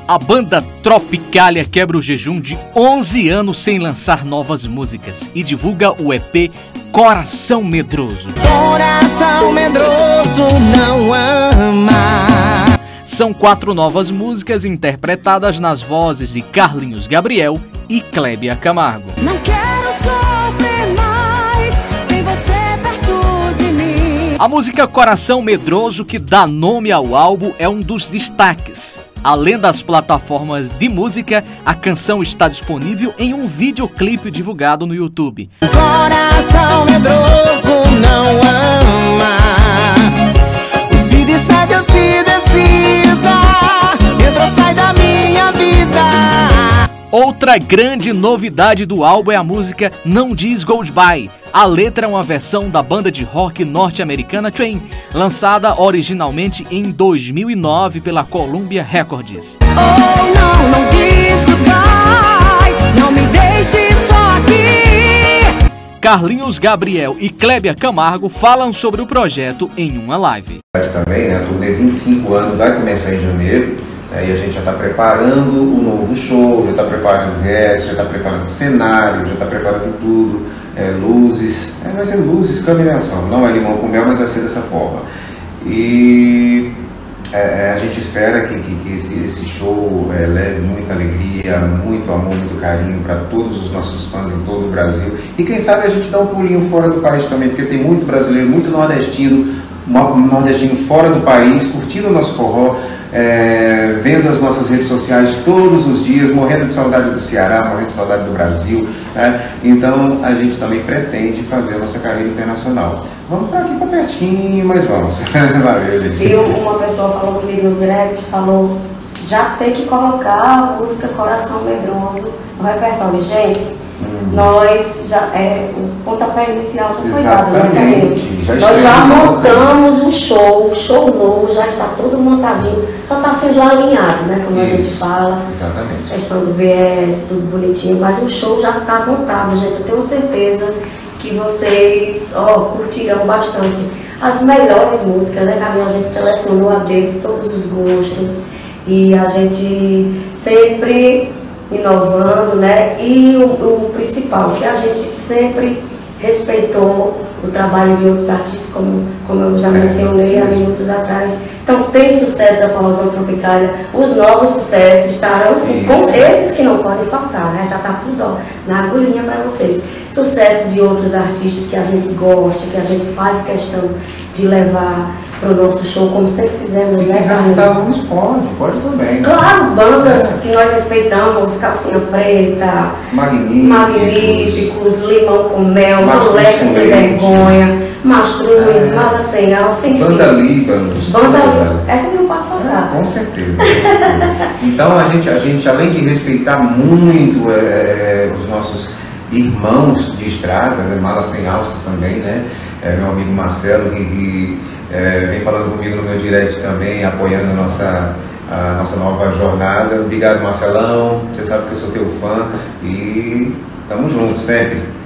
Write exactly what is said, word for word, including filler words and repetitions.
A banda Tropicália quebra o jejum de onze anos sem lançar novas músicas e divulga o E P Coração Medroso. Coração medroso não ama. São quatro novas músicas interpretadas nas vozes de Carlinhos Gabriel e Clébia Camargo. Não quero sofrer mais sem você perto de mim. A música Coração Medroso, que dá nome ao álbum, é um dos destaques. Além das plataformas de música, a canção está disponível em um videoclipe divulgado no YouTube. Coração medroso não ama. Se distrai ou se decida, entra ou sai da minha vida. Outra grande novidade do álbum é a música Não Diz Goodbye. A letra é uma versão da banda de rock norte-americana Train, lançada originalmente em dois mil e nove pela Columbia Records. Oh, não, não diz goodbye, não me deixe só aqui. Carlinhos Gabriel e Clébia Camargo falam sobre o projeto em uma live. Também, né, a turnê vinte e cinco anos vai começar em janeiro, né, e a gente já está preparando o novo show, já está preparando o resto, já está preparando o cenário, já está preparando tudo, é, luzes, é, vai ser luzes, câmera e ação, não é limão com mel, mas vai ser dessa forma. E é, a gente espera que, que, que esse, esse show é, leve muita alegria, muito amor, muito carinho para todos os nossos fãs em todo o Brasil. E quem sabe a gente dá um pulinho fora do país também, porque tem muito brasileiro, muito nordestino, nordestino fora do país, curtindo o nosso forró, é, vendo as nossas redes sociais todos os dias, morrendo de saudade do Ceará, morrendo de saudade do Brasil, né? Então a gente também pretende fazer a nossa carreira internacional. Vamos para aqui para pertinho, mas vamos. Valeu, se uma pessoa falou comigo no direct, falou, já tem que colocar a música Coração Medroso no repertório. Gente, hum. nós já, é, o pontapé inicial já foi dado, né, Carlinhos? Já nós já montamos um show, o show novo, já está tudo montadinho, só está sendo alinhado, né, como Isso. a gente fala. Exatamente. Questão do V S, tudo bonitinho, mas o show já está montado, gente, eu tenho certeza que vocês, ó, curtirão bastante as melhores músicas, né, Carlinhos? A gente selecionou a dedo todos os gostos e a gente sempre inovando, né? E o, o principal, que a gente sempre respeitou o trabalho de outros artistas, como, como eu já mencionei há minutos atrás. Então tem sucesso da Forrozão Tropicália, os novos sucessos estarão sim, com esses que não podem faltar, né? Já está tudo ó, na agulhinha para vocês. Sucesso de outros artistas que a gente gosta, que a gente faz questão de levar para o nosso show, como sempre fizemos. Se né, quiser citar alguns, pode, pode também. Claro, bandas é. que nós respeitamos, Calcinha Preta, Magníficos, Magníficos Limão com Mel, Moleque Sem Vergonha, Mastruz, é. Mala Sem Alça, enfim. Banda Líbanos. Banda Líbanos, essa não pode faltar. É, com certeza. Com certeza. Então a gente, a gente, além de respeitar muito é, os nossos irmãos de estrada, né, Mala Sem Alça também, né, é, meu amigo Marcelo, que, que É, vem falando comigo no meu direct também, apoiando a nossa, a nossa nova jornada. Obrigado, Marcelão, você sabe que eu sou teu fã e tamo junto sempre.